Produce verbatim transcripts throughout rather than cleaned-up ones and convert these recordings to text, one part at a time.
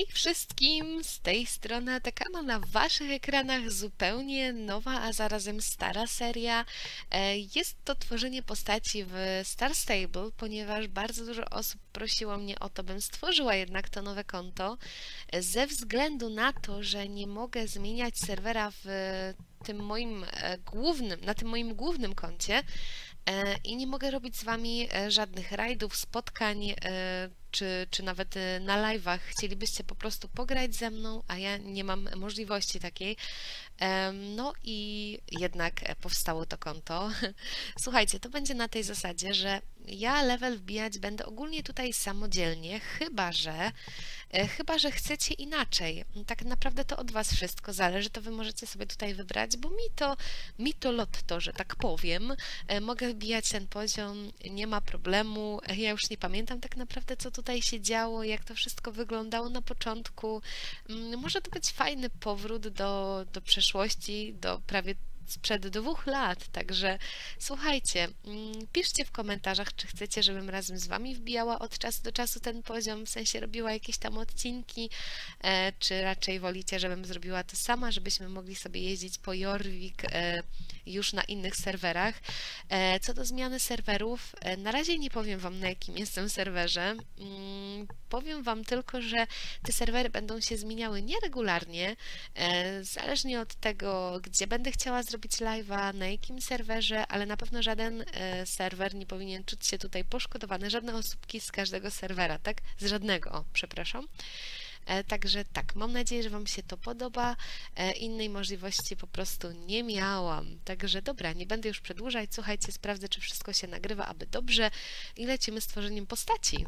wszystkim, z tej strony Atakama, na waszych ekranach zupełnie nowa, a zarazem stara seria. E, Jest to tworzenie postaci w Star Stable, ponieważ bardzo dużo osób prosiło mnie o to, bym stworzyła jednak to nowe konto, e, ze względu na to, że nie mogę zmieniać serwera w tym moim e, głównym, na tym moim głównym koncie e, i nie mogę robić z wami e, żadnych rajdów, spotkań, e, czy, czy nawet e, na live'ach. Chcielibyście po prostu pograć ze mną, a ja nie mam możliwości takiej. Em, No i jednak e, powstało to konto. Słuchajcie, to będzie na tej zasadzie, że ja level wbijać będę ogólnie tutaj samodzielnie, chyba że E, Chyba że chcecie inaczej. Tak naprawdę to od was wszystko zależy, to wy możecie sobie tutaj wybrać, bo mi to, mi to lotto, że tak powiem. E, Mogę wbijać ten poziom, nie ma problemu. E, Ja już nie pamiętam tak naprawdę, co tutaj się działo, jak to wszystko wyglądało na początku. Mm, Może to być fajny powrót do, do przeszłości, do prawie sprzed dwóch lat, także słuchajcie, mm, piszcie w komentarzach, czy chcecie, żebym razem z wami wbijała od czasu do czasu ten poziom, w sensie robiła jakieś tam odcinki, e, czy raczej wolicie, żebym zrobiła to sama, żebyśmy mogli sobie jeździć po Jorvik e, już na innych serwerach. E, co do zmiany serwerów, e, na razie nie powiem wam, na jakim jestem serwerze. Mm, powiem wam tylko, że te serwery będą się zmieniały nieregularnie, e, zależnie od tego, gdzie będę chciała zrobić live'a, na jakim serwerze, ale na pewno żaden e, serwer nie powinien czuć się tutaj poszkodowany, żadne osóbki z każdego serwera, tak? Z żadnego, o, przepraszam. E, Także tak, mam nadzieję, że wam się to podoba. E, Innej możliwości po prostu nie miałam. Także dobra, nie będę już przedłużać. Słuchajcie, sprawdzę, czy wszystko się nagrywa, aby dobrze, i lecimy z tworzeniem postaci.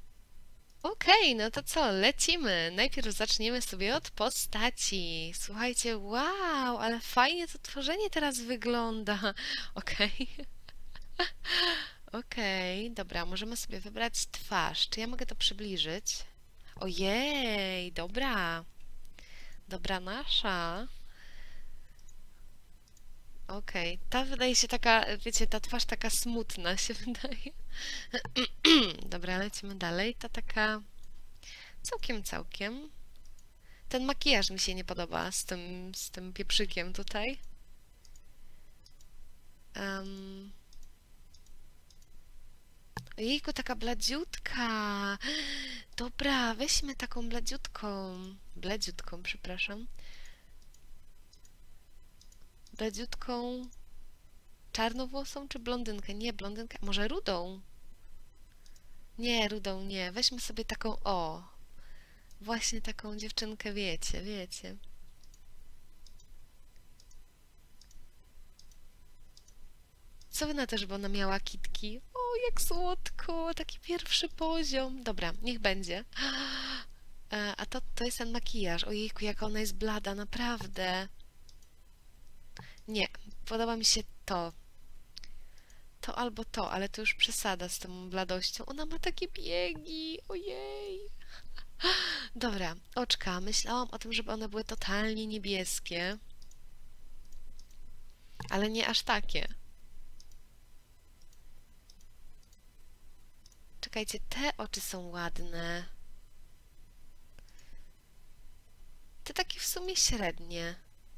Okej, no to co, lecimy. Najpierw zaczniemy sobie od postaci. Słuchajcie, wow, ale fajnie to tworzenie teraz wygląda. Okej. Okej, dobra, możemy sobie wybrać twarz. Czy ja mogę to przybliżyć? Ojej, dobra. Dobra nasza. Okej, ta wydaje się taka, wiecie, ta twarz taka smutna się wydaje. Dobra, lecimy dalej. Ta taka całkiem, całkiem. Ten makijaż mi się nie podoba z tym, z tym pieprzykiem tutaj. Um. Ojejku, taka bladziutka. Dobra, weźmy taką bladziutką. Bladziutką, przepraszam. Bladziutką czarnowłosą czy blondynkę? Nie, blondynkę. Może rudą? Nie, rudą nie. Weźmy sobie taką, o. Właśnie taką dziewczynkę, wiecie, wiecie. Co wy na to, żeby ona miała kitki? O, jak słodko, taki pierwszy poziom. Dobra, niech będzie. E, A to, to jest ten makijaż. Ojejku, jak ona jest blada, naprawdę. Nie, podoba mi się to. To albo to, ale to już przesada z tą bladością. Ona ma takie biegi, ojej. Dobra, oczka. Myślałam o tym, żeby one były totalnie niebieskie. Ale nie aż takie. Czekajcie, te oczy są ładne. Te takie w sumie średnie.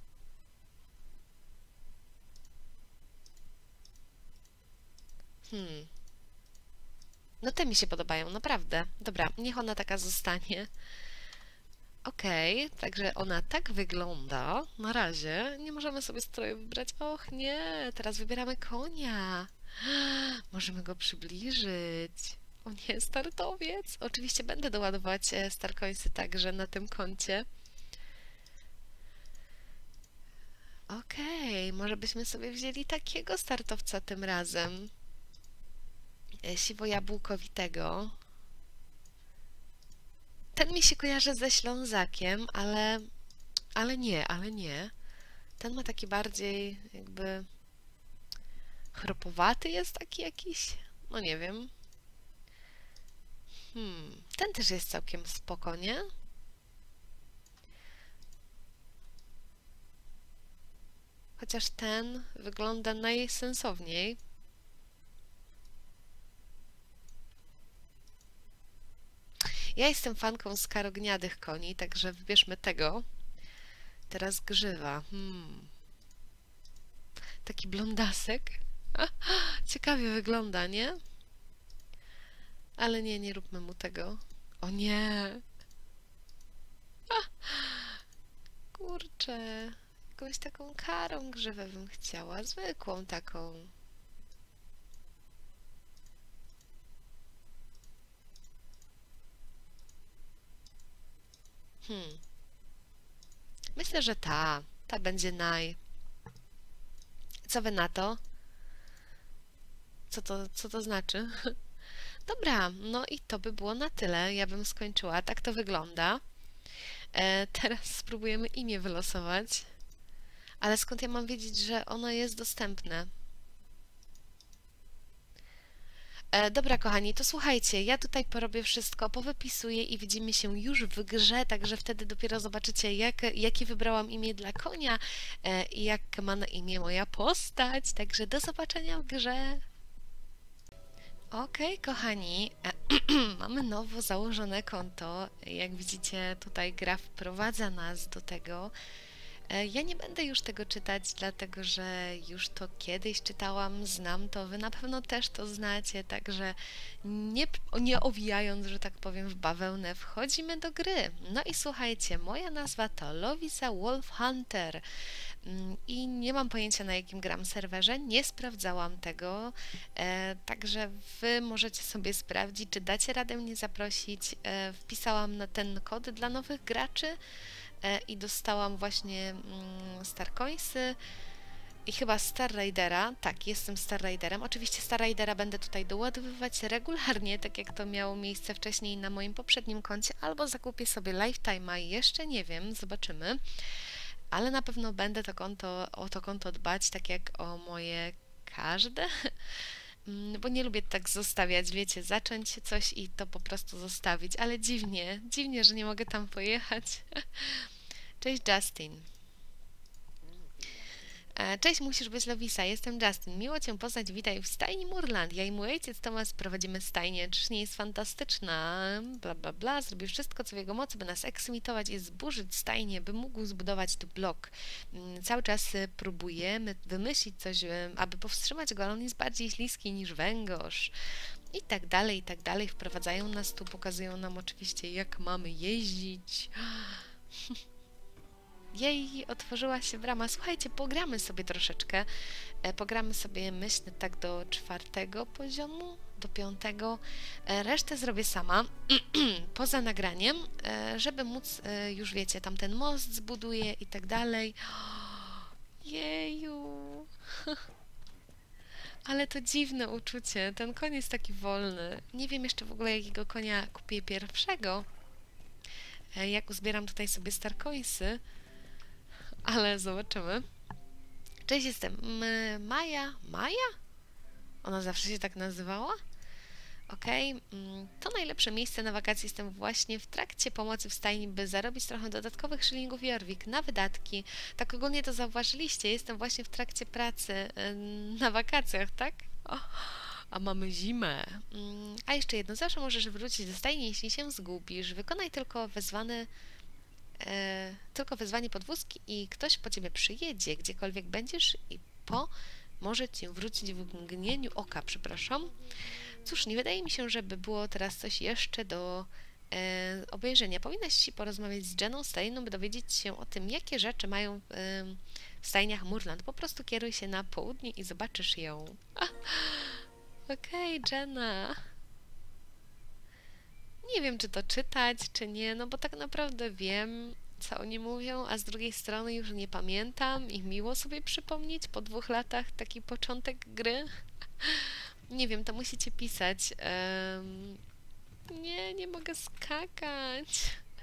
Hmm. No te mi się podobają, naprawdę. Dobra, niech ona taka zostanie. Okej, okay, także ona tak wygląda. Na razie nie możemy sobie stroju wybrać. Och nie, teraz wybieramy konia. Możemy go przybliżyć. O nie, startowiec. Oczywiście będę doładować starcoinsy także na tym koncie. Okej, okay, może byśmy sobie wzięli takiego startowca tym razem. Siwo-jabłkowitego. Ten mi się kojarzy ze Ślązakiem, ale, ale nie, ale nie. Ten ma taki bardziej jakby chropowaty jest taki jakiś, no nie wiem. Hmm, ten też jest całkiem spoko, nie? Chociaż ten wygląda najsensowniej. Ja jestem fanką skarogniadych koni, także wybierzmy tego. Teraz grzywa. Hmm. Taki blondasek. Ciekawie wygląda, nie? Ale nie, nie róbmy mu tego. O nie! Kurczę. Jakąś taką karą grzywę bym chciała. Zwykłą taką. Hmm. Myślę, że ta. Ta będzie naj. Co wy na to? Co to, co to znaczy? Dobra, no i to by było na tyle. Ja bym skończyła. Tak to wygląda. E, teraz spróbujemy imię wylosować. Ale skąd ja mam wiedzieć, że ono jest dostępne? E, dobra, kochani, to słuchajcie, ja tutaj porobię wszystko, powypisuję i widzimy się już w grze, także wtedy dopiero zobaczycie, jak, jakie wybrałam imię dla konia e, i jak ma na imię moja postać. Także do zobaczenia w grze. Okej, kochani, mamy nowo założone konto. Jak widzicie, tutaj gra wprowadza nas do tego. Ja nie będę już tego czytać, dlatego że już to kiedyś czytałam, znam to, wy na pewno też to znacie, także nie, nie owijając, że tak powiem, w bawełnę, wchodzimy do gry. No i słuchajcie, moja nazwa to Lovisa Wolf Hunter i nie mam pojęcia, na jakim gram serwerze, nie sprawdzałam tego, e, także wy możecie sobie sprawdzić, czy dacie radę mnie zaprosić. E, wpisałam na ten kod dla nowych graczy i dostałam właśnie mm, Star Coinsy i chyba Star Raidera. Tak, jestem Star Raiderem. Oczywiście Star Raidera będę tutaj doładowywać regularnie, tak jak to miało miejsce wcześniej na moim poprzednim koncie, albo zakupię sobie Lifetime'a, jeszcze nie wiem, zobaczymy. Ale na pewno będę to konto, o to konto dbać, tak jak o moje każde, bo nie lubię tak zostawiać, wiecie, zacząć coś i to po prostu zostawić, ale dziwnie, dziwnie, że nie mogę tam pojechać. Cześć Justin. Cześć, musisz być Lovisa, jestem Justin. Miło Cię poznać, witaj w stajni Murland. Ja i mój ojciec Tomas prowadzimy stajnię. Czyż nie jest fantastyczna? Bla, bla, bla. Zrobił wszystko, co w jego mocy, by nas eksmitować i zburzyć stajnię, by mógł zbudować tu blok. Cały czas próbujemy wymyślić coś, aby powstrzymać go, ale on jest bardziej śliski niż węgorz. I tak dalej, i tak dalej. Wprowadzają nas tu, pokazują nam oczywiście, jak mamy jeździć. Jej, otworzyła się brama. Słuchajcie, pogramy sobie troszeczkę. E, pogramy sobie, myślę, tak do czwartego poziomu, do piątego. E, resztę zrobię sama, poza nagraniem, e, żeby móc, e, już wiecie, tam ten most zbuduję i tak dalej. Jeju. Ale to dziwne uczucie. Ten koń jest taki wolny. Nie wiem jeszcze w ogóle, jakiego konia kupię pierwszego. E, jak uzbieram tutaj sobie Star Coinsy. Ale zobaczymy. Cześć, jestem Maja. Maja? Ona zawsze się tak nazywała? Okej, okay. To najlepsze miejsce na wakacje. Jestem właśnie w trakcie pomocy w stajni, by zarobić trochę dodatkowych szylingów Jorvik na wydatki. Tak ogólnie to zauważyliście. Jestem właśnie w trakcie pracy na wakacjach, tak? O, a mamy zimę. A jeszcze jedno. Zawsze możesz wrócić do stajni, jeśli się zgubisz. Wykonaj tylko wezwany E, tylko wezwanie podwózki i ktoś po ciebie przyjedzie, gdziekolwiek będziesz i po może cię wrócić w mgnieniu oka, przepraszam. Cóż, nie wydaje mi się, żeby było teraz coś jeszcze do e, obejrzenia. Powinnaś porozmawiać z Jenną Stajną, by dowiedzieć się o tym, jakie rzeczy mają e, w stajniach Murland. Po prostu kieruj się na południe i zobaczysz ją. Okej, okay, Jenna. Nie wiem, czy to czytać, czy nie, no bo tak naprawdę wiem, co oni mówią, a z drugiej strony już nie pamiętam i miło sobie przypomnieć po dwóch latach taki początek gry. Nie wiem, to musicie pisać. Um, nie, nie mogę skakać.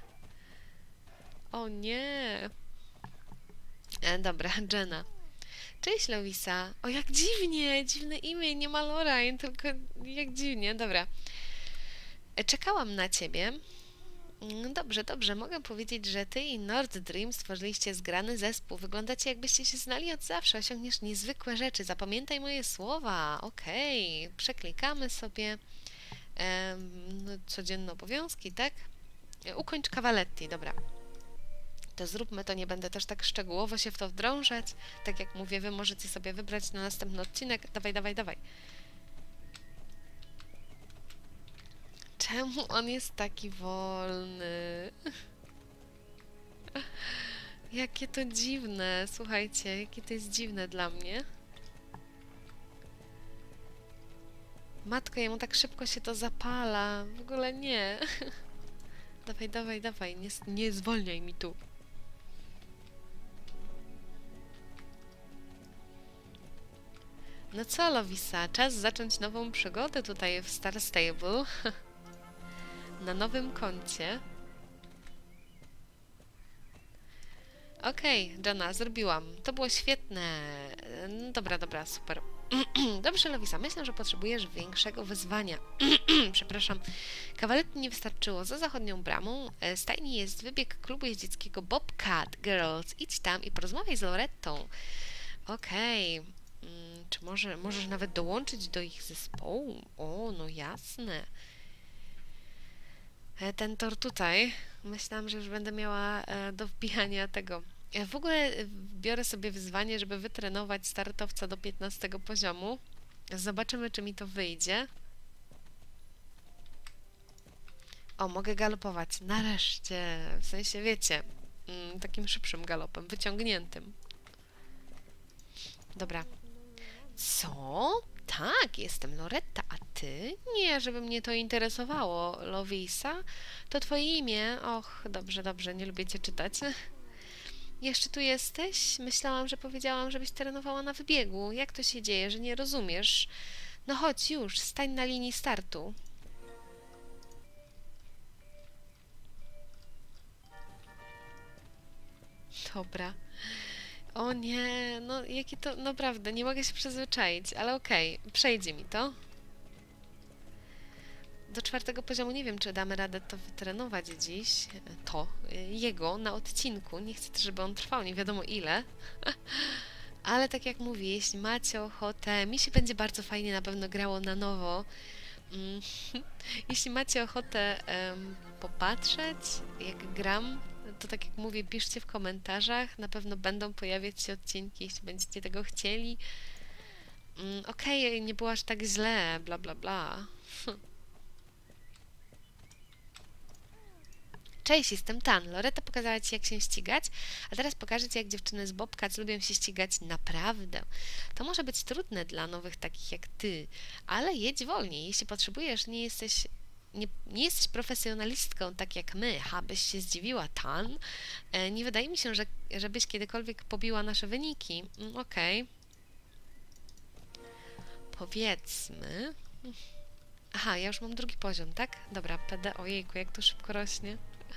O nie. E, dobra, Jenna. Cześć, Lovisa. O, jak dziwnie, dziwne imię, nie ma Lorraine, tylko jak dziwnie, dobra. Czekałam na ciebie. Dobrze, dobrze. Mogę powiedzieć, że ty i Nord Dream stworzyliście zgrany zespół. Wyglądacie, jakbyście się znali od zawsze. Osiągniesz niezwykłe rzeczy. Zapamiętaj moje słowa. Okej. Okay. Przeklikamy sobie. no, codzienne obowiązki, tak? Ukończ Cavaletti, dobra. To zróbmy to, nie będę też tak szczegółowo się w to wdrążać. Tak jak mówię, wy możecie sobie wybrać na następny odcinek. Dawaj, dawaj, dawaj. Czemu on jest taki wolny? Jakie to dziwne, słuchajcie, jakie to jest dziwne dla mnie. Matko, jemu tak szybko się to zapala. W ogóle nie. Dawaj, dawaj, dawaj, nie, nie zwolniaj mi tu. No co, Lovisa, czas zacząć nową przygodę tutaj w Star Stable. Na nowym koncie. Okej, okay, Johna, zrobiłam. To było świetne. No dobra, dobra, super. Dobrze, Lovisa, myślę, że potrzebujesz większego wyzwania. Przepraszam. Kawalet nie wystarczyło. Za zachodnią bramą stajni jest wybieg klubu jeździeckiego Bobcat Girls. Idź tam i porozmawiaj z Lorettą. Okej. Okay. Czy może, możesz nawet dołączyć do ich zespołu? O, no jasne. Ten tor tutaj. Myślałam, że już będę miała do wbijania tego. Ja w ogóle biorę sobie wyzwanie, żeby wytrenować startowca do piętnastego poziomu. Zobaczymy, czy mi to wyjdzie. O, mogę galopować. Nareszcie. W sensie, wiecie, takim szybszym galopem, wyciągniętym. Dobra. Co? Tak, jestem Loretta, a ty? Nie, żeby mnie to interesowało. Lovisa? To twoje imię? Och, dobrze, dobrze, nie lubię cię czytać. Jeszcze tu jesteś? Myślałam, że powiedziałam, żebyś trenowała na wybiegu. Jak to się dzieje, że nie rozumiesz? No chodź już, stań na linii startu. Dobra. O nie, no jakie to, naprawdę, nie mogę się przyzwyczaić, ale okej, okay, przejdzie mi to. Do czwartego poziomu nie wiem, czy damy radę to wytrenować dziś, to, jego, na odcinku. Nie chcę też, żeby on trwał, nie wiadomo ile. Ale tak jak mówię, jeśli macie ochotę, mi się będzie bardzo fajnie na pewno grało na nowo. Jeśli macie ochotę um, popatrzeć, jak gram, to tak jak mówię, piszcie w komentarzach. Na pewno będą pojawiać się odcinki, jeśli będziecie tego chcieli. Mm, Okej, okay, nie było aż tak źle, bla bla bla. Cześć, jestem Tan. Loretta pokazała Ci, jak się ścigać, a teraz pokażę Ci, jak dziewczyny z Bobcats lubią się ścigać naprawdę. To może być trudne dla nowych takich jak Ty, ale jedź wolniej. Jeśli potrzebujesz, nie jesteś... Nie, nie jesteś profesjonalistką tak jak my, ha, byś się zdziwiła, Tan. E, nie wydaje mi się, że żebyś kiedykolwiek pobiła nasze wyniki. Mm, Okej. Okay. Powiedzmy... Aha, ja już mam drugi poziom, tak? Dobra, P D, ojejku, jak to szybko rośnie.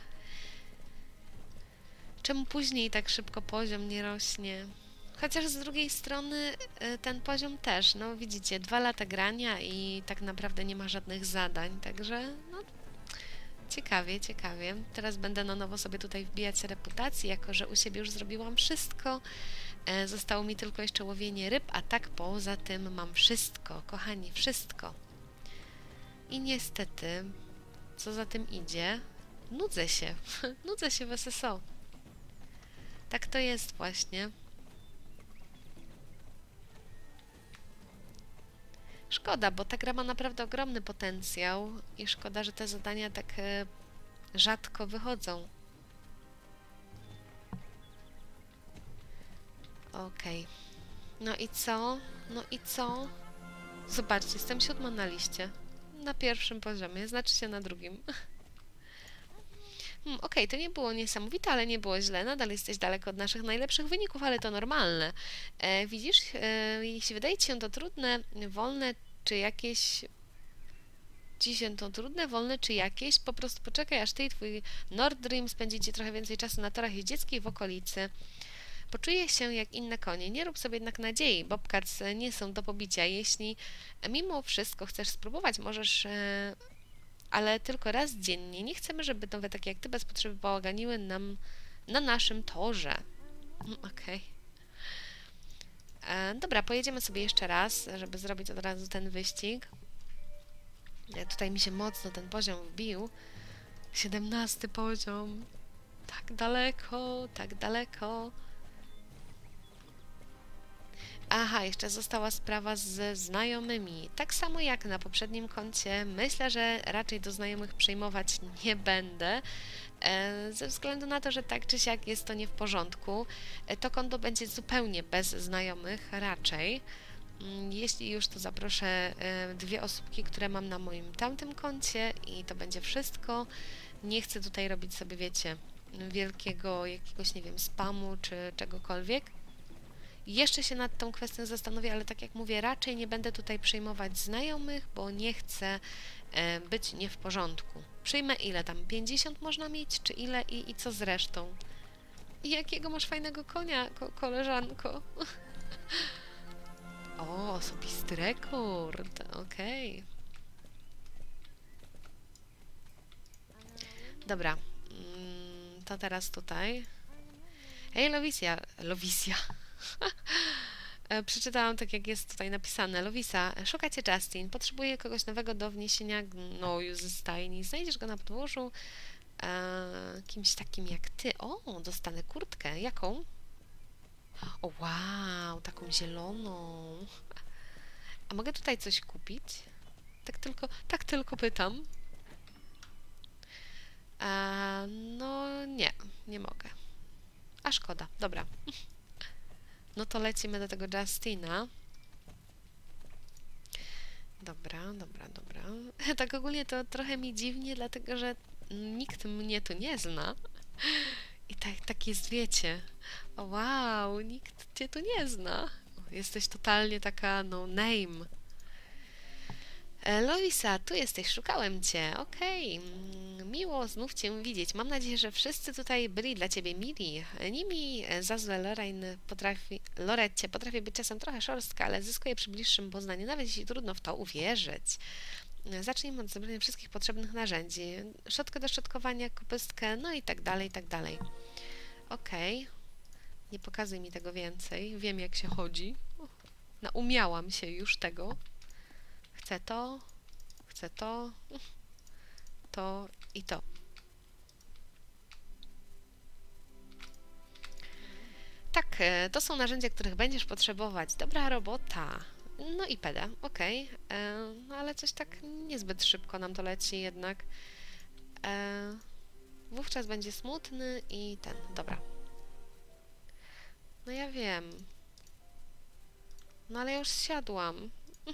Czemu później tak szybko poziom nie rośnie? Chociaż z drugiej strony ten poziom też, no widzicie, dwa lata grania i tak naprawdę nie ma żadnych zadań, także no ciekawie, ciekawie. Teraz będę na nowo sobie tutaj wbijać reputację, jako że u siebie już zrobiłam wszystko. E, zostało mi tylko jeszcze łowienie ryb, a tak poza tym mam wszystko, kochani, wszystko. I niestety, co za tym idzie, nudzę się, nudzę się w S S O. Tak to jest właśnie. Szkoda, bo ta gra ma naprawdę ogromny potencjał i szkoda, że te zadania tak e, rzadko wychodzą. Okej. Okay. No i co? No i co? Zobaczcie, jestem siódma na liście. Na pierwszym poziomie, znaczy się na drugim. Hmm, Okej, okay, to nie było niesamowite, ale nie było źle. Nadal jesteś daleko od naszych najlepszych wyników, ale to normalne. E, widzisz, e, jeśli wydaje Ci się to trudne, wolne, czy jakieś... Ci się to trudne, wolne, czy jakieś, po prostu poczekaj, aż Ty i Twój Nord Dream spędzicie trochę więcej czasu na torach jeździeckich w okolicy. Poczuje się jak inne konie. Nie rób sobie jednak nadziei. Bobcats nie są do pobicia. Jeśli mimo wszystko chcesz spróbować, możesz... E, ale tylko raz dziennie. Nie chcemy, żeby nowe takie jak Ty bez potrzeby bałaganiły nam na naszym torze. Okej. Okay. Dobra, pojedziemy sobie jeszcze raz, żeby zrobić od razu ten wyścig. E, Tutaj mi się mocno ten poziom wbił. siedemnasty poziom. Tak daleko, tak daleko. Aha, jeszcze została sprawa z znajomymi. Tak samo jak na poprzednim koncie, myślę, że raczej do znajomych przyjmować nie będę, e, ze względu na to, że tak czy siak jest to nie w porządku. E, to konto będzie zupełnie bez znajomych, raczej. Mm, Jeśli już, to zaproszę e, dwie osóbki, które mam na moim tamtym koncie i to będzie wszystko. Nie chcę tutaj robić sobie, wiecie, wielkiego jakiegoś, nie wiem, spamu czy czegokolwiek. Jeszcze się nad tą kwestią zastanowię, ale tak jak mówię, raczej nie będę tutaj przyjmować znajomych, bo nie chcę e, być nie w porządku. Przyjmę ile tam? pięćdziesiąt można mieć, czy ile i, i co z resztą? I jakiego masz fajnego konia, ko koleżanko? O, osobisty rekord, okej. Dobra, mm, to teraz tutaj. Hej, Lowisja, Lowisja. E, Przeczytałam tak, jak jest tutaj napisane. Lowisa, szukacie Justin. Potrzebuję kogoś nowego do wniesienia gnoju ze stajni. Znajdziesz go na podwórzu. E, kimś takim jak ty. O, dostanę kurtkę. Jaką? O, wow, taką zieloną. A mogę tutaj coś kupić? Tak tylko, tak tylko pytam. E, no nie, nie mogę. A szkoda, dobra. No to lecimy do tego Justina. Dobra, dobra, dobra. Tak ogólnie to trochę mi dziwnie, dlatego że nikt mnie tu nie zna. I tak, tak jest, wiecie. O wow, nikt cię tu nie zna. Jesteś totalnie taka no name. E, Loisa, tu jesteś, szukałem cię. Okej, mm, miło znów cię widzieć. Mam nadzieję, że wszyscy tutaj byli dla ciebie mili. E, Nimi e, za złe Lorraine potrafi, Lorecie potrafi być czasem trochę szorstka, ale zyskuje przy bliższym poznaniu, nawet jeśli trudno w to uwierzyć. E, Zacznijmy od zebrania wszystkich potrzebnych narzędzi. Szczotkę do szczotkowania, kopystkę, no i tak dalej, i tak dalej. Okej. Nie pokazuj mi tego więcej. Wiem, jak się chodzi. Naumiałam się już tego. Chcę to, chcę to, to i to. Tak, e, to są narzędzia, których będziesz potrzebować. Dobra robota. No i peda, okej. E, No ale coś tak niezbyt szybko nam to leci jednak. E, Wówczas będzie smutny i ten, dobra. No ja wiem. No ale ja już zsiadłam.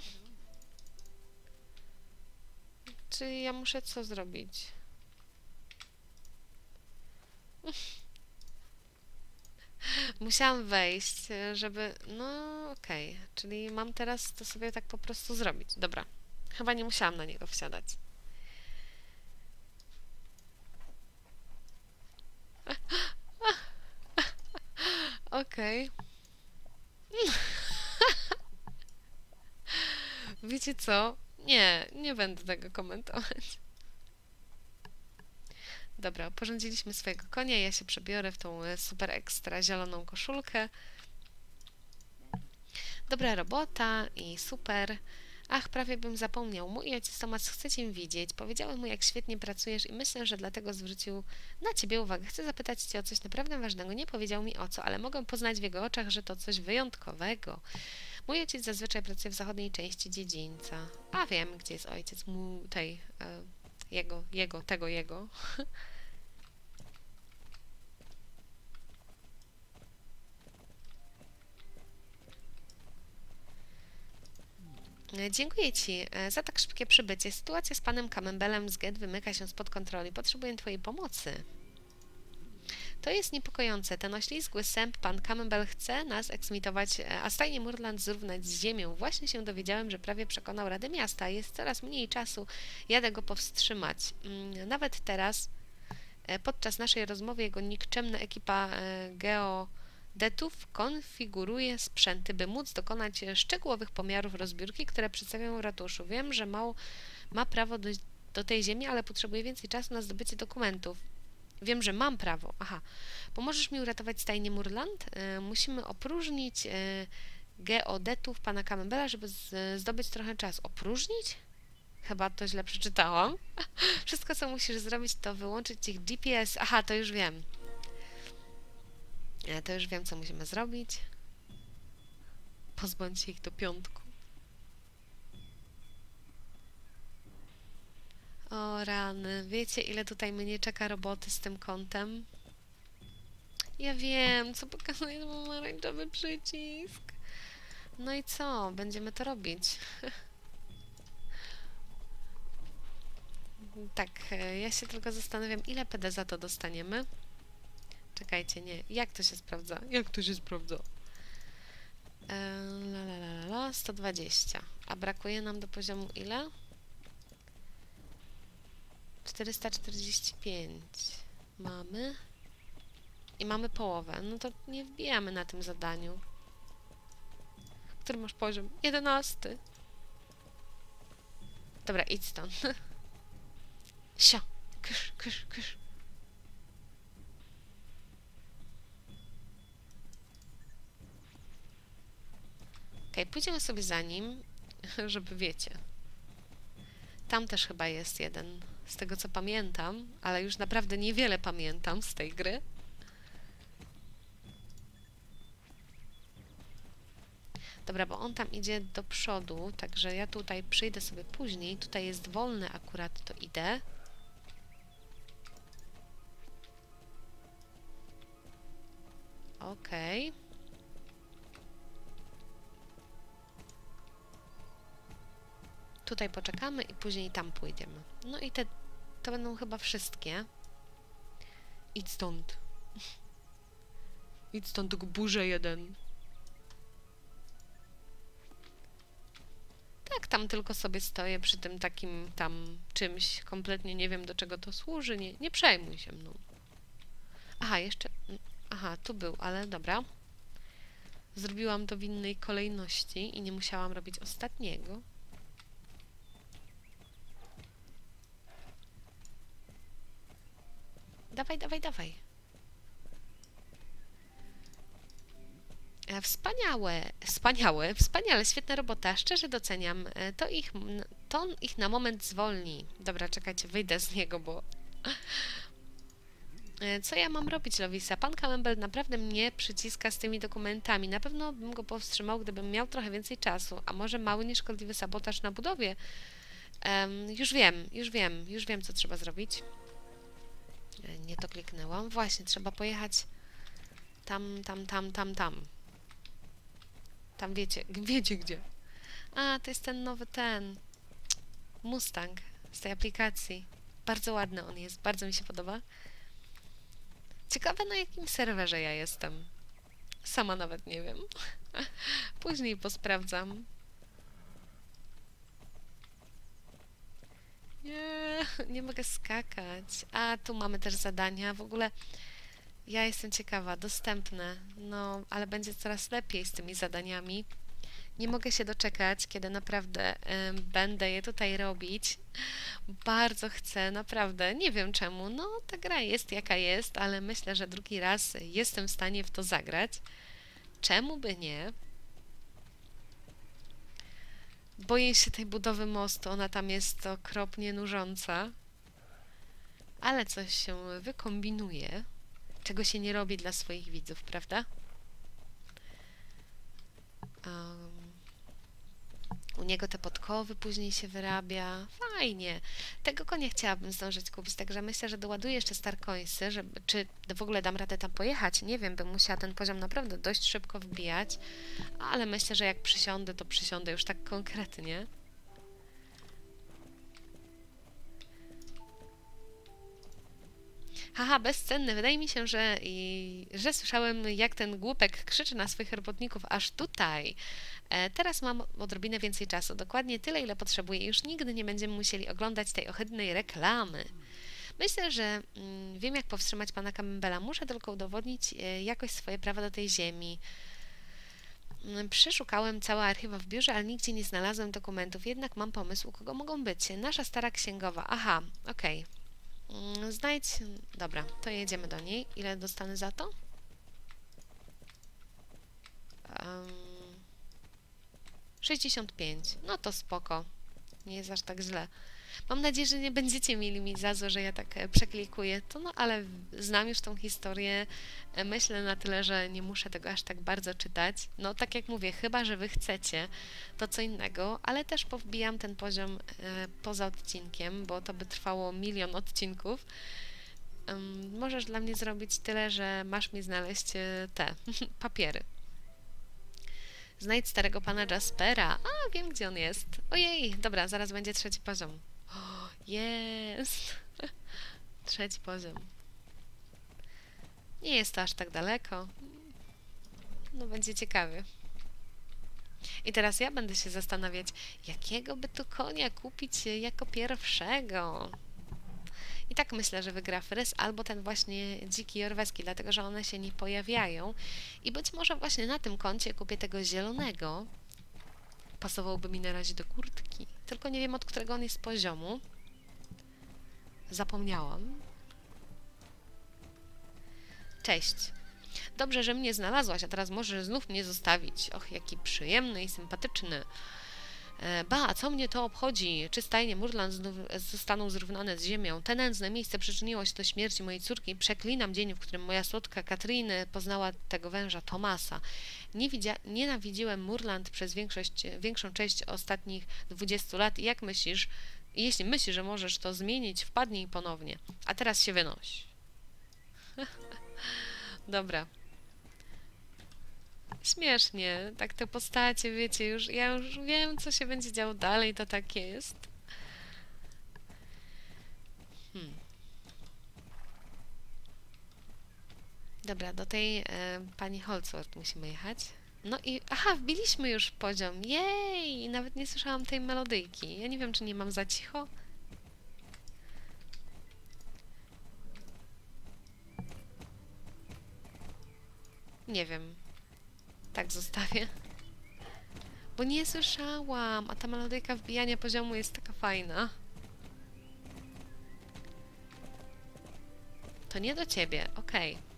Czy ja muszę co zrobić? Musiałam wejść, żeby... No okej, czyli mam teraz to sobie tak po prostu zrobić. Dobra, chyba nie musiałam na niego wsiadać. Okej. Wiecie co? Nie, nie będę tego komentować. Dobra, porządziliśmy swojego konia, ja się przebiorę w tą e, super ekstra zieloną koszulkę. Dobra robota i super. Ach, prawie bym zapomniał. Mój ojciec Tomasz chce cię widzieć. Powiedziałem mu, jak świetnie pracujesz i myślę, że dlatego zwrócił na ciebie uwagę. Chcę zapytać cię o coś naprawdę ważnego. Nie powiedział mi o co, ale mogę poznać w jego oczach, że to coś wyjątkowego. Mój ojciec zazwyczaj pracuje w zachodniej części dziedzińca. A wiem, gdzie jest ojciec mu tej, e, jego, jego, tego jego. Dziękuję Ci e, za tak szybkie przybycie. Sytuacja z panem Camembelem z Get wymyka się spod kontroli. Potrzebuję Twojej pomocy. To jest niepokojące. Ten oślizgły sęp, pan Camembel, chce nas eksmitować, e, a stajnie Murland zrównać z ziemią. Właśnie się dowiedziałem, że prawie przekonał Radę Miasta. Jest coraz mniej czasu. Jadę go powstrzymać. Mm, Nawet teraz, e, podczas naszej rozmowy, jego nikczemna ekipa e, geodetów konfiguruje sprzęty, by móc dokonać e, szczegółowych pomiarów rozbiórki, które przedstawiają ratuszu. Wiem, że Mał ma prawo do, do tej ziemi, ale potrzebuje więcej czasu na zdobycie dokumentów. Wiem, że mam prawo. Aha. Pomożesz mi uratować stajnię Murland? E, musimy opróżnić e, geodetów pana Camembela, żeby z, zdobyć trochę czasu. Opróżnić? Chyba to źle przeczytałam. Wszystko, co musisz zrobić, to wyłączyć ich G P S. Aha, to już wiem. Ja to już wiem, co musimy zrobić. Pozbądź się ich do piątku. O rany, wiecie, ile tutaj mnie czeka roboty z tym kątem? Ja wiem, co pokazuje pomarańczowy przycisk. No i co? Będziemy to robić. Tak, ja się tylko zastanawiam, ile P D za to dostaniemy. Czekajcie, nie. Jak to się sprawdza? Jak to się sprawdza? Eee, la, la, la, la, sto dwadzieścia. A brakuje nam do poziomu ile? czterysta czterdzieści pięć. Mamy. I mamy połowę. No to nie wbijamy na tym zadaniu. Który masz poziom? jedenasty. Dobra, idź stąd. Sio. Kysz, kysz, kysz. Okej, pójdziemy sobie za nim, żeby wiecie. Tam też chyba jest jeden, z tego co pamiętam, ale już naprawdę niewiele pamiętam z tej gry. Dobra, bo on tam idzie do przodu, także ja tutaj przyjdę sobie później. Tutaj jest wolny akurat, to idę. Okej. Okay. Tutaj poczekamy i później tam pójdziemy. No i te, to będą chyba wszystkie. Idź stąd. Idź stąd, tylko burzę jeden. Tak, tam tylko sobie stoję przy tym takim tam czymś. Kompletnie nie wiem, do czego to służy. Nie, nie przejmuj się mną. Aha, jeszcze... Aha, tu był, ale dobra. Zrobiłam to w innej kolejności i nie musiałam robić ostatniego. Dawaj, dawaj, dawaj. Wspaniałe, wspaniałe, wspaniale, świetna robota. Szczerze doceniam. To ich, to ich na moment zwolni. Dobra, czekajcie, wyjdę z niego, bo... Co ja mam robić, Lovisa? Pan Campbell naprawdę mnie przyciska z tymi dokumentami. Na pewno bym go powstrzymał, gdybym miał trochę więcej czasu. A może mały, nieszkodliwy sabotaż na budowie? Um, już wiem, już wiem, już wiem, co trzeba zrobić. Nie to kliknęłam. Właśnie, trzeba pojechać tam, tam, tam, tam, tam. Tam wiecie, wiecie gdzie. A, to jest ten nowy ten Mustang z tej aplikacji. Bardzo ładny on jest, bardzo mi się podoba. Ciekawe, na jakim serwerze ja jestem. Sama nawet nie wiem. Później posprawdzam. Nie, nie mogę skakać. A, tu mamy też zadania. W ogóle ja jestem ciekawa, dostępne. No, ale będzie coraz lepiej z tymi zadaniami. Nie mogę się doczekać, kiedy naprawdę y, będę je tutaj robić. Bardzo chcę, naprawdę. Nie wiem czemu. No, ta gra jest jaka jest, ale myślę, że drugi raz jestem w stanie w to zagrać. Czemu by nie? Boję się tej budowy mostu. Ona tam jest okropnie nużąca. Ale coś się wykombinuje. Czego się nie robi dla swoich widzów, prawda? Um, u niego te podkowy później się wyrabia. Fajnie. Tego konia chciałabym zdążyć kupić, także myślę, że doładuję jeszcze Starcoinsy, żeby, czy w ogóle dam radę tam pojechać. Nie wiem, bym musiała ten poziom naprawdę dość szybko wbijać, ale myślę, że jak przysiądę, to przysiądę już tak konkretnie. Haha, bezcenny. Wydaje mi się, że, i, że słyszałem, jak ten głupek krzyczy na swoich robotników aż tutaj. E, teraz mam odrobinę więcej czasu. Dokładnie tyle, ile potrzebuję. Już nigdy nie będziemy musieli oglądać tej ohydnej reklamy. Myślę, że mm, wiem, jak powstrzymać pana Campbella. Muszę tylko udowodnić e, jakoś swoje prawa do tej ziemi. Mm, Przeszukałem całe archiwa w biurze, ale nigdzie nie znalazłem dokumentów. Jednak mam pomysł, kogo mogą być. Nasza stara księgowa. Aha, okej. Okay. Znajdź... Dobra, to jedziemy do niej. Ile dostanę za to? Um, sześćdziesiąt pięć. No to spoko. Nie jest aż tak źle. Mam nadzieję, że nie będziecie mieli mi za złe, że ja tak e, przeklikuję to, no ale znam już tą historię. E, Myślę na tyle, że nie muszę tego aż tak bardzo czytać. No tak jak mówię, chyba że wy chcecie, to co innego, ale też powbijam ten poziom e, poza odcinkiem, bo to by trwało milion odcinków. Em, możesz dla mnie zrobić tyle, że masz mi znaleźć e, te papiery. Znajdź starego pana Jaspera. A, wiem gdzie on jest. Ojej, dobra, zaraz będzie trzeci poziom. O, jest! Trzeci poziom. Nie jest to aż tak daleko. No będzie ciekawie. I teraz ja będę się zastanawiać, jakiego by tu konia kupić jako pierwszego. I tak myślę, że wygra Frys albo ten właśnie dziki jorweski, dlatego że one się nie pojawiają. I być może właśnie na tym koncie kupię tego zielonego. Pasowałby mi na razie do kurtki. Tylko nie wiem, od którego on jest poziomu. Zapomniałam. Cześć. Dobrze, że mnie znalazłaś, a teraz możesz znów mnie zostawić. Och, jaki przyjemny i sympatyczny. E, ba, co mnie to obchodzi? Czy stajnie Murland znów zostaną zrównane z ziemią? Te nędzne miejsce przyczyniło się do śmierci mojej córki. Przeklinam dzień, w którym moja słodka Katrin poznała tego węża Tomasa. Nie widzia- nienawidziłem Murland przez większość, większą część ostatnich dwudziestu lat. I jak myślisz, jeśli myślisz, że możesz to zmienić, wpadnij ponownie. A teraz się wynoś. Dobra. Śmiesznie, tak te postacie, wiecie, już ja już wiem, co się będzie działo dalej, to tak jest. Hmm. Dobra, do tej e, pani Holdsworth musimy jechać. No i, aha, wbiliśmy już poziom, jej! Nawet nie słyszałam tej melodyjki. Ja nie wiem, czy nie mam za cicho. Nie wiem. Tak zostawię. Bo nie słyszałam, a ta melodyjka wbijania poziomu jest taka fajna. To nie do ciebie, okej. Okay.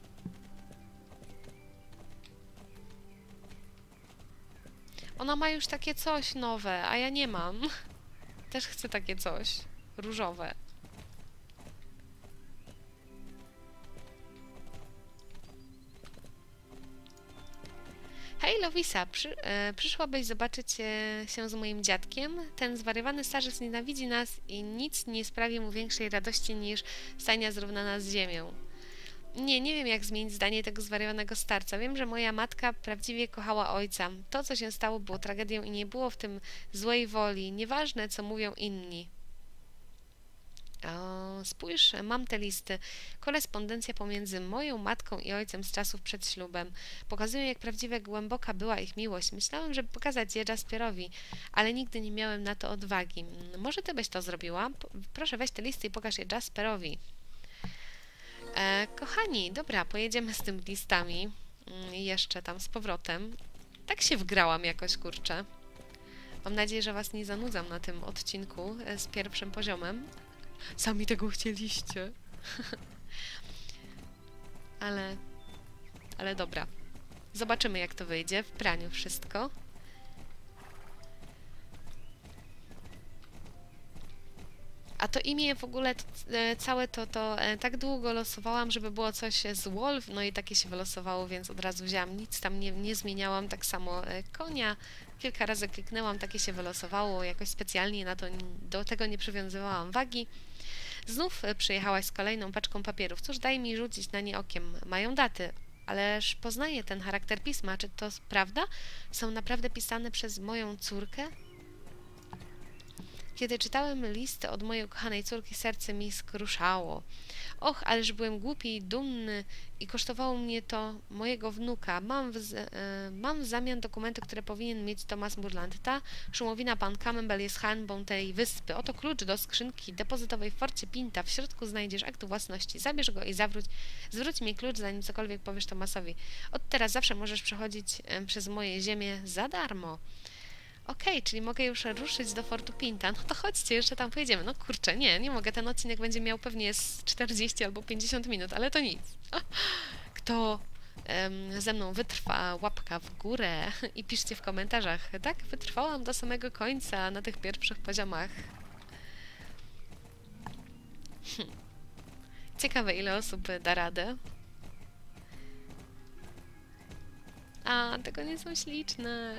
Ona ma już takie coś nowe, a ja nie mam. Też chcę takie coś. Różowe. Hej, Lovisa, przy, e, przyszłabyś zobaczyć e, się z moim dziadkiem? Ten zwariowany starzec nienawidzi nas i nic nie sprawi mu większej radości niż stajnia zrównana z ziemią. Nie, nie wiem jak zmienić zdanie tego zwariowanego starca. Wiem, że moja matka prawdziwie kochała ojca. To, co się stało, było tragedią i nie było w tym złej woli. Nieważne, co mówią inni. O, spójrz, mam te listy. Korespondencja pomiędzy moją matką i ojcem z czasów przed ślubem. Pokazują, jak prawdziwie głęboka była ich miłość. Myślałem, żeby pokazać je Jasperowi, ale nigdy nie miałem na to odwagi. Może ty byś to zrobiła? Proszę, weź te listy i pokaż je Jasperowi. E, kochani, dobra, pojedziemy z tymi listami. Mm, jeszcze tam z powrotem. Tak się wgrałam jakoś, kurczę. Mam nadzieję, że was nie zanudzam na tym odcinku e, z pierwszym poziomem. Sami tego chcieliście. ale, ale dobra. Zobaczymy, jak to wyjdzie. W praniu wszystko. A to imię w ogóle, to, e, całe to, to e, tak długo losowałam, żeby było coś z Wolf, no i takie się wylosowało, więc od razu wzięłam, nic tam nie, nie zmieniałam, tak samo e, konia. Kilka razy kliknęłam, takie się wylosowało, jakoś specjalnie na to, do tego nie przywiązywałam wagi. Znów przyjechałaś z kolejną paczką papierów. Cóż, daj mi rzucić na nie okiem. Mają daty, ależ poznaję ten charakter pisma. Czy to prawda? Są naprawdę pisane przez moją córkę? Kiedy czytałem listy od mojej ukochanej córki, serce mi skruszało. Och, ależ byłem głupi i dumny i kosztowało mnie to mojego wnuka. Mam w, z, e, mam w zamian dokumenty, które powinien mieć Thomas Murland. Ta szumowina pan Campbell jest hańbą tej wyspy. Oto klucz do skrzynki depozytowej w Forcie Pinta. W środku znajdziesz akt własności. Zabierz go i zawróć. Zwróć mi klucz, zanim cokolwiek powiesz Thomasowi. Od teraz zawsze możesz przechodzić e, przez moje ziemię za darmo. Okej, okay, czyli mogę już ruszyć do Fortu Pinta. No to chodźcie, jeszcze tam pojedziemy. No kurczę, nie, nie mogę. Ten odcinek będzie miał pewnie z czterdzieści albo pięćdziesiąt minut, ale to nic. Kto em, ze mną wytrwa, łapka w górę i piszcie w komentarzach. Tak, wytrwałam do samego końca na tych pierwszych poziomach. Hm. Ciekawe, ile osób da radę. A, tego nie są śliczne.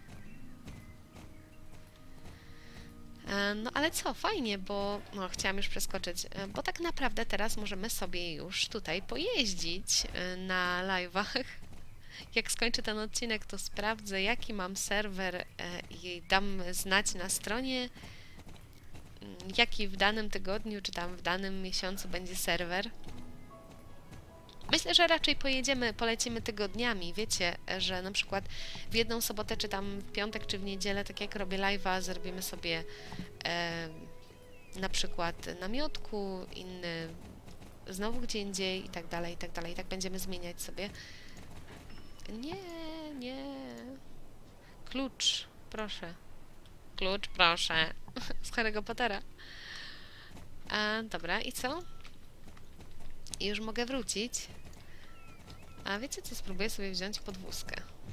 No ale co, fajnie, bo no, chciałam już przeskoczyć, bo tak naprawdę teraz możemy sobie już tutaj pojeździć na live'ach. Jak skończę ten odcinek, to sprawdzę, jaki mam serwer i dam znać na stronie, jaki w danym tygodniu, czy tam w danym miesiącu będzie serwer. Myślę, że raczej pojedziemy, polecimy tygodniami, wiecie, że na przykład w jedną sobotę, czy tam w piątek, czy w niedzielę, tak jak robię live'a, zrobimy sobie e, na przykład na miotku, inny znowu gdzie indziej i tak dalej, i tak dalej, i tak będziemy zmieniać sobie. Nie, nie. Klucz, proszę. Klucz, proszę. Z Harry'ego Pottera. A, dobra, i co? I już mogę wrócić. A wiecie co? Spróbuję sobie wziąć podwózkę.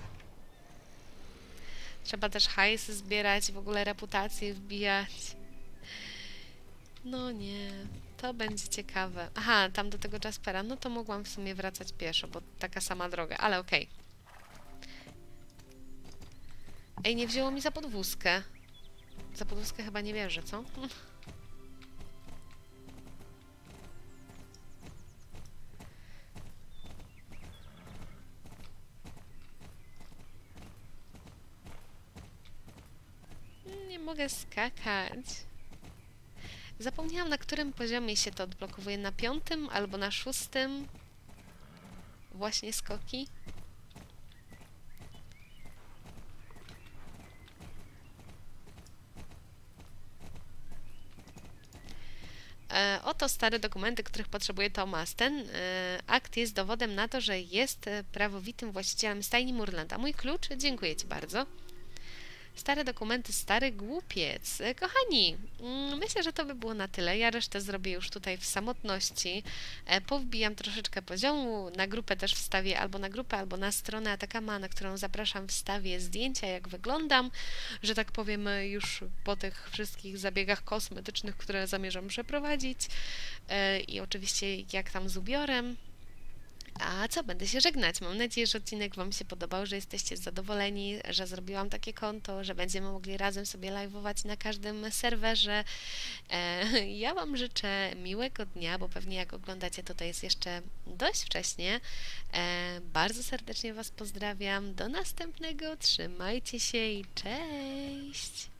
Trzeba też hajs zbierać, w ogóle reputację wbijać. No nie, to będzie ciekawe. Aha, tam do tego Jaspera. No to mogłam w sumie wracać pieszo, bo taka sama droga, ale okej. Okay. Ej, nie wzięło mi za podwózkę. Za podwózkę chyba nie bierze, co? Nie mogę skakać. Zapomniałam, na którym poziomie się to odblokowuje. Na piątym albo na szóstym? Właśnie skoki. E, oto stare dokumenty, których potrzebuje Thomas. Ten e, akt jest dowodem na to, że jest prawowitym właścicielem stajni Moorland. A mój klucz? Dziękuję Ci bardzo. Stare dokumenty, stary głupiec. Kochani, myślę, że to by było na tyle. Ja resztę zrobię już tutaj w samotności. Powbijam troszeczkę poziomu. Na grupę też wstawię albo na grupę, albo na stronę Atakama, na którą zapraszam, wstawię zdjęcia, jak wyglądam, że tak powiem, już po tych wszystkich zabiegach kosmetycznych, które zamierzam przeprowadzić. I oczywiście jak tam z ubiorem. A co, będę się żegnać. Mam nadzieję, że odcinek Wam się podobał, że jesteście zadowoleni, że zrobiłam takie konto, że będziemy mogli razem sobie live'ować na każdym serwerze. E, ja Wam życzę miłego dnia, bo pewnie jak oglądacie, to to jest jeszcze dość wcześnie. E, bardzo serdecznie Was pozdrawiam. Do następnego. Trzymajcie się i cześć!